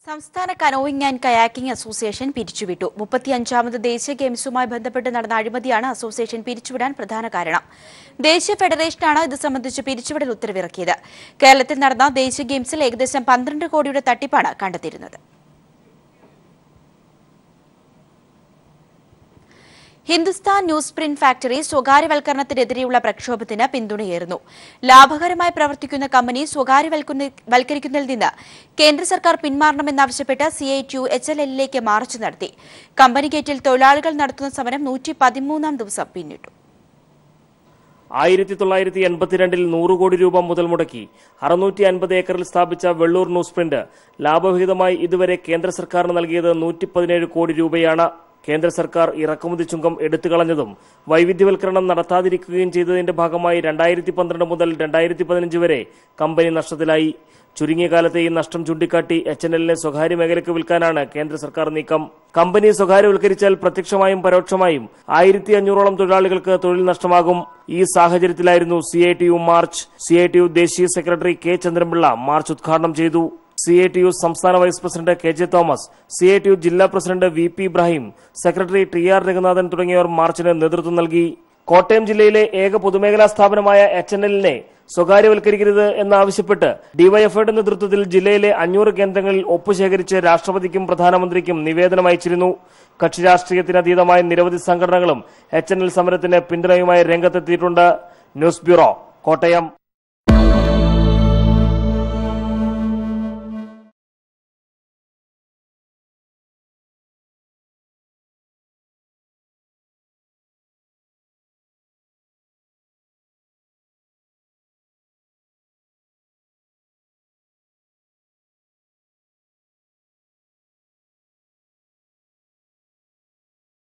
സംസ്ഥാന canoeing and kayaking association പിരിച്ചുവിട്ടു. 35ാമത് ദേശീയ ഗെയിംസുമായി ബന്ധപ്പെട്ട് നടന്ന അഴിമതിയാണ് അസോസിയേഷൻ പിരിച്ചുവിടാൻ പ്രധാന കാരണം. ദേശീയ ഫെഡറേഷനാണ് ഇത് സംബന്ധിച്ച് പിരിച്ചുവിടൽ ഉത്തരവിറക്കിയത്. കേരളത്തിൽ നടന്ന ദേശീയ ഗെയിംസിൽ ഏകദേശം 12 കോടിയുടെ തട്ടിപ്പാണ് കണ്ടെത്തിയിരുന്നത്. ഹിന്ദുസ്ഥാൻ ന്യൂസ് പ്രിന്റ് ഫാക്ടറി സ്വകാര്യവൽക്കരണത്തിനെതിരെയുള്ള പ്രക്ഷോഭത്തിന് പിന്തുണയേറുന്നു. ലാഭകരമായി പ്രവർത്തിക്കുന്ന കമ്പനി സ്വകാര്യവൽക്കരിക്കുന്നതിൽ നിന്ന് കേന്ദ്ര സർക്കാർ പിന്മാറണമെന്നാവശ്യപ്പെട്ട് CITU HLL-ലേക്ക് മാർച്ച് നടത്തി. കമ്പനി ഗേറ്റിൽ തൊഴിലാളികൾ നടത്തുന്ന സമരം 113ാം ദിവസം പിന്നിട്ടു. 1982-ൽ 100 കോടി രൂപ മുതൽ മുടക്കി 650 ഏക്കറിൽ സ്ഥാപിച്ച വെള്ളൂർ ന്യൂസ് പ്രിന്റ് ലാഭവിഹിതമായി ഇതുവരെ കേന്ദ്ര സർക്കാരിന് നൽകിയത് 117 കോടി രൂപയാണ്. കേന്ദ്ര സർക്കാർ ഇറക്കുമതി ചുങ്കം എടുത്തുകളഞ്ഞതും വൈവിധ്യവൽക്കരണം നടത്താതിരിക്കുകയും ചെയ്തതിന്റെ ഭാഗമായി 2012 മുതൽ 2015 വരെ കമ്പനി നഷ്ടത്തിലായി. ചുരുങ്ങിയ കാലത്തെ ഈ നഷ്ടം ചൂണ്ടിക്കാട്ടി HNL-നെ സ്വകാര്യ മേഖലയ്ക്ക് വിൽക്കാനാണ് കേന്ദ്ര സർക്കാർ നീക്കം. കമ്പനി സ്വകാര്യവൽക്കരിച്ചാൽ പ്രത്യക്ഷമായും പരോക്ഷമായും 1500ഓളം തൊഴിലാളികൾക്ക് തൊഴിൽ നഷ്ടമാകും. ഈ സാഹചര്യത്തിലായിരുന്നു CITU മാർച്ച്. CITU ദേശീയ സെക്രട്ടറി K ചന്ദ്രൻപിള്ള മാർച്ച് ഉദ്ഘാടനം ചെയ്തു. CITU സംസ്ഥാന vice president KJ Thomas, CITU ജില്ലാ president VP Ibrahim, secretary TR Raghunathan തുടങ്ങിയവർ മാർച്ചിന് നേതൃത്വം നൽകി. കോട്ടയം ജില്ലയിലെ ഏക പൊതുമേഖലാ സ്ഥാപനമായ HNL-നെ സ്വകാര്യവൽക്കരിക്കരുത് എന്നാവശ്യപ്പെട്ട് DYFIയുടെ നേതൃത്വത്തിൽ ജില്ലയിലെ 500 കേന്ദ്രങ്ങളിൽ ഒപ്പുശേഖരിച്ച് രാഷ്ട്രപതിക്കും പ്രധാനമന്ത്രിക്കും നിവേദനം അയച്ചിരുന്നു. കക്ഷി രാഷ്ട്രീയത്തിനതീതമായ നിരവധി സംഘടനകളും HNL സമരത്തിന് പിന്തുണയുമായി രംഗത്തെത്തിയിട്ടുണ്ട്. News bureau, Kottayam.